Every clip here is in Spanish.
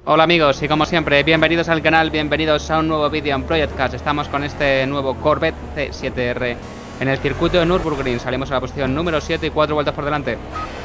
Hola amigos y como siempre, bienvenidos al canal, bienvenidos a un nuevo vídeo en Project Cars. Estamos con este nuevo Corvette C7R en el circuito de Nürburgring. Salimos a la posición número 7 y 4 vueltas por delante.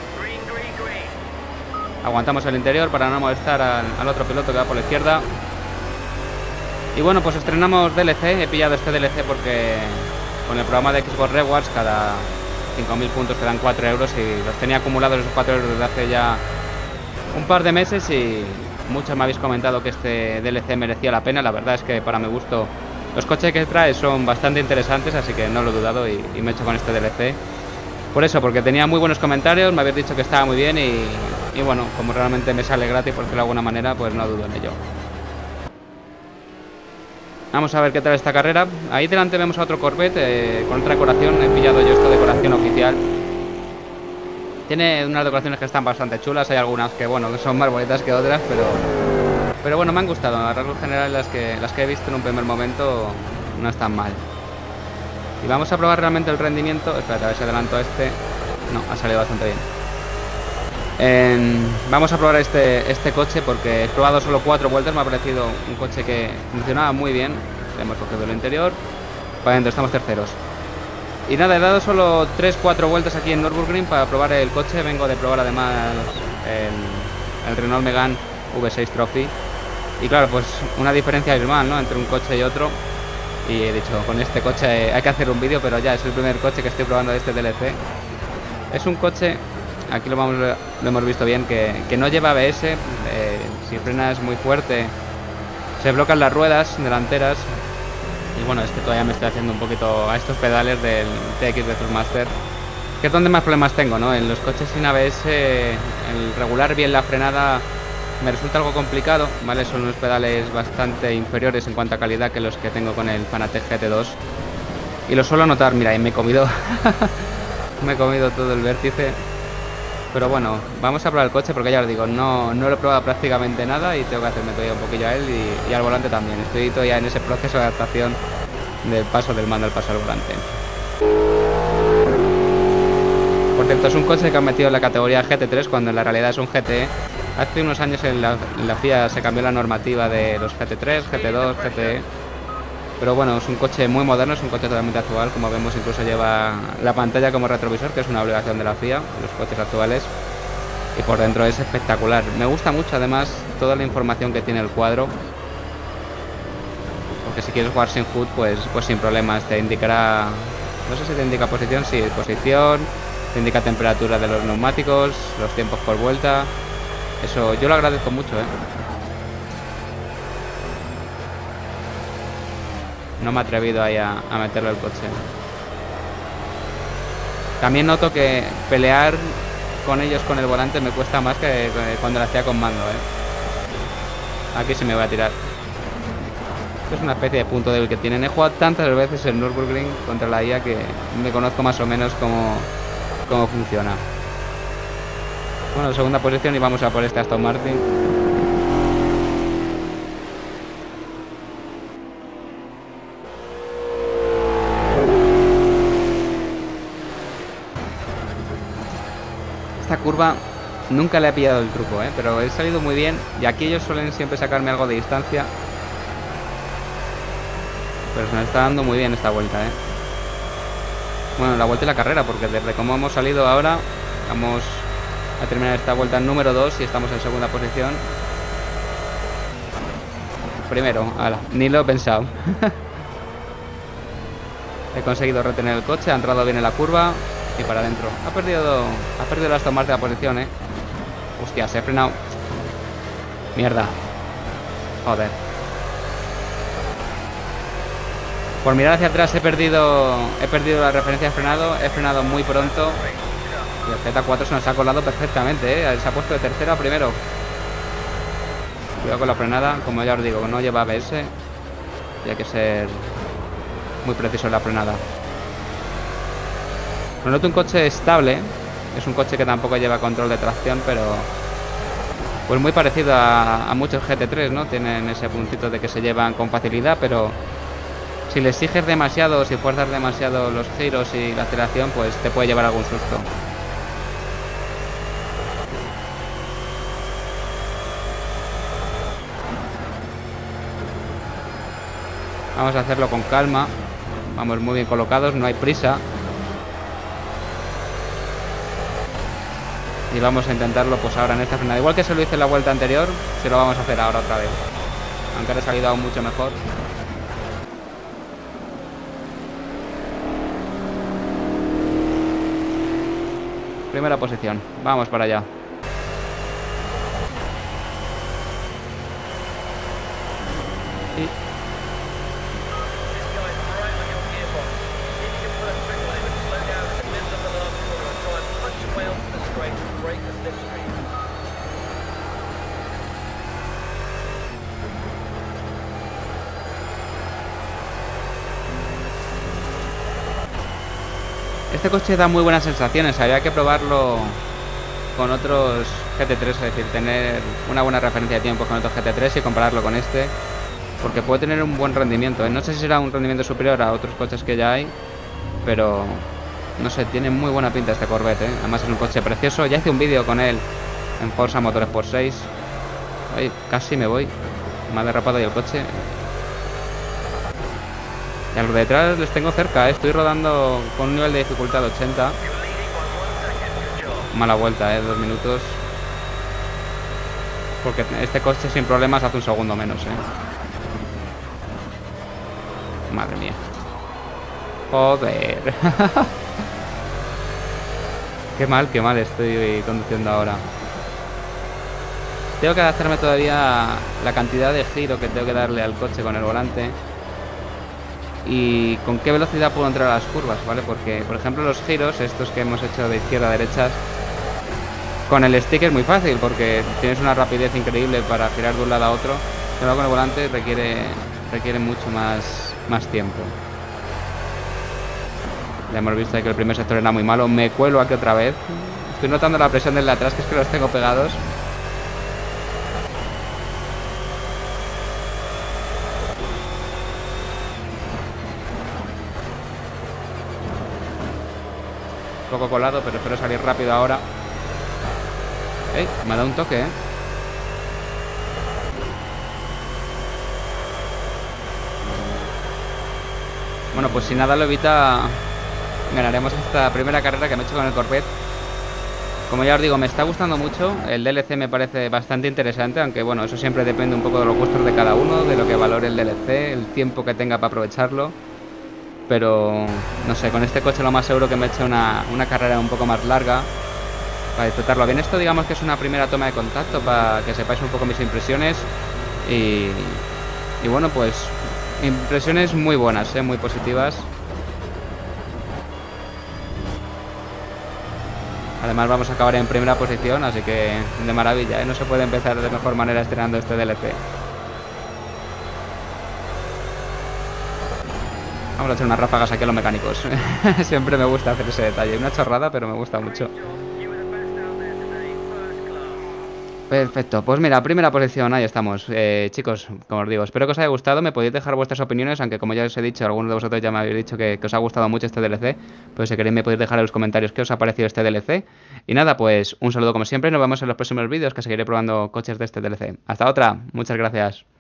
Aguantamos el interior para no molestar al otro piloto que va por la izquierda. Y bueno, pues estrenamos DLC. He pillado este DLC porque con el programa de Xbox Rewards cada 5.000 puntos te dan 4 euros y los tenía acumulados esos 4 euros desde hace ya un par de meses y muchos me habéis comentado que este DLC merecía la pena. La verdad es que para mi gusto los coches que trae son bastante interesantes, así que no lo he dudado y me he hecho con este DLC. Por eso, porque tenía muy buenos comentarios, me habéis dicho que estaba muy bien y bueno, como realmente me sale gratis por decirlo de alguna manera, pues no dudo en ello. Vamos a ver qué tal esta carrera. Ahí delante vemos a otro Corvette con otra decoración. He pillado yo esta decoración oficial. Tiene unas decoraciones que están bastante chulas. Hay algunas que, bueno, que son más bonitas que otras, pero bueno, me han gustado. A rasgos generales las que he visto en un primer momento no están mal. Y vamos a probar realmente el rendimiento. Espérate, a ver si adelanto a este. No, ha salido bastante bien. Vamos a probar este coche porque he probado solo 4 vueltas. Me ha parecido un coche que funcionaba muy bien. Hemos cogido el interior. Para adentro, estamos terceros. Y nada, he dado solo 3-4 vueltas aquí en Nürburgring para probar el coche. Vengo de probar además el Renault Megane V6 Trophy. Y claro, pues una diferencia abismal, ¿no?, entre un coche y otro. Y he dicho, con este coche hay que hacer un vídeo, pero ya es el primer coche que estoy probando de este DLC. Es un coche, aquí lo hemos visto bien, que no lleva ABS. Si frenas muy fuerte se bloquean las ruedas delanteras. Y bueno, es que todavía me estoy haciendo un poquito a estos pedales del TX de Thrustmaster, que es donde más problemas tengo, ¿no? En los coches sin ABS, el regular bien la frenada me resulta algo complicado, ¿vale? Son unos pedales bastante inferiores en cuanto a calidad que los que tengo con el Fanatec GT2. Y lo suelo notar, mira, y me he comido me he comido todo el vértice. Pero bueno, vamos a probar el coche porque ya os digo, no lo he probado prácticamente nada y tengo que hacerme todavía un poquillo a él y al volante también. Estoy todavía en ese proceso de adaptación del paso del mando al paso al volante. Por cierto, es un coche que han metido en la categoría GT3 cuando en la realidad es un GTE. Hace unos años en la FIA se cambió la normativa de los GT3, GT2, GTE. Pero bueno, es un coche muy moderno, es un coche totalmente actual. Como vemos, incluso lleva la pantalla como retrovisor, que es una obligación de la FIA en los coches actuales. Y por dentro es espectacular. Me gusta mucho además toda la información que tiene el cuadro, porque si quieres jugar sin HUD, pues sin problemas. Te indicará, no sé si te indica posición, sí, posición, te indica temperatura de los neumáticos, los tiempos por vuelta. Eso yo lo agradezco mucho, No me he atrevido ahí a meterlo el coche. También noto que pelear con ellos con el volante me cuesta más que cuando lo hacía con mando, Aquí sí me voy a tirar. Esto es una especie de punto débil que tienen. He jugado tantas veces en Nürburgring contra la IA que me conozco más o menos cómo funciona. Bueno, segunda posición y vamos a por este Aston Martin. Esta curva nunca le he pillado el truco, pero he salido muy bien. Y aquí ellos suelen siempre sacarme algo de distancia. Pero se me está dando muy bien esta vuelta, Bueno, la vuelta y la carrera, porque desde como hemos salido ahora, vamos a terminar esta vuelta número 2 y estamos en segunda posición. Primero, ala, ni lo he pensado. He conseguido retener el coche, ha entrado bien en la curva y para adentro. Ha perdido el Aston Martin la posición, Hostia, se ha frenado. Mierda. Joder. Por mirar hacia atrás he perdido la referencia de frenado. He frenado muy pronto. Y el Z4 se nos ha colado perfectamente, Se ha puesto de tercero a primero. Cuidado con la frenada. Como ya os digo, no lleva ABS y hay que ser muy preciso en la frenada. No noto un coche estable. Es un coche que tampoco lleva control de tracción, pero pues muy parecido a muchos GT3, ¿no? Tienen ese puntito de que se llevan con facilidad, pero si le exiges demasiado, si fuerzas demasiado los giros y la aceleración, pues te puede llevar algún susto. Vamos a hacerlo con calma. Vamos muy bien colocados, no hay prisa. Y vamos a intentarlo pues ahora en esta frenada. Igual que se lo hice en la vuelta anterior, se lo vamos a hacer ahora otra vez. Aunque ahora ha salido aún mucho mejor. Primera posición, vamos para allá. Y... este coche da muy buenas sensaciones, habría que probarlo con otros GT3, es decir, tener una buena referencia de tiempo con otros GT3 y compararlo con este, porque puede tener un buen rendimiento, ¿eh? No sé si será un rendimiento superior a otros coches que ya hay, pero no sé, tiene muy buena pinta este Corvette, ¿eh? Además es un coche precioso, ya hice un vídeo con él en Forza Motorsport 6. Ay, casi me voy, me ha derrapado ahí el coche. Y a los de detrás les tengo cerca, ¿eh? Estoy rodando con un nivel de dificultad 80. Mala vuelta, 2 minutos. Porque este coche sin problemas hace un segundo menos, Madre mía. Joder. Qué mal estoy conduciendo ahora. Tengo que adaptarme todavía la cantidad de giro que tengo que darle al coche con el volante. Y con qué velocidad puedo entrar a las curvas, ¿vale? Porque, por ejemplo, los giros, estos que hemos hecho de izquierda a derechas, con el stick es muy fácil porque tienes una rapidez increíble para girar de un lado a otro, pero con el volante requiere mucho más tiempo. Ya hemos visto que el primer sector era muy malo. Me cuelo aquí otra vez. Estoy notando la presión del de atrás, que es que los tengo pegados. Un poco colado, pero espero salir rápido ahora. Me ha dado un toque, Bueno, pues si nada lo evita, ganaremos esta primera carrera que me he hecho con el Corvette. Como ya os digo, me está gustando mucho. El DLC me parece bastante interesante, aunque bueno, eso siempre depende un poco de los gustos de cada uno, de lo que valore el DLC, el tiempo que tenga para aprovecharlo. Pero no sé, con este coche lo más seguro que me he hecho una carrera un poco más larga para disfrutarlo bien. Esto digamos que es una primera toma de contacto para que sepáis un poco mis impresiones. Y bueno, pues impresiones muy buenas, muy positivas. Además vamos a acabar en primera posición, así que de maravilla, no se puede empezar de mejor manera estrenando este DLC. Vamos a echar unas ráfagas aquí a los mecánicos. Siempre me gusta hacer ese detalle. Una chorrada, pero me gusta mucho. Perfecto, pues mira, primera posición, ahí estamos. Chicos, como os digo, espero que os haya gustado. Me podéis dejar vuestras opiniones, aunque como ya os he dicho, algunos de vosotros ya me habéis dicho que os ha gustado mucho este DLC. Pues si queréis me podéis dejar en los comentarios qué os ha parecido este DLC. Y nada, pues un saludo como siempre y nos vemos en los próximos vídeos, que seguiré probando coches de este DLC. Hasta otra, muchas gracias.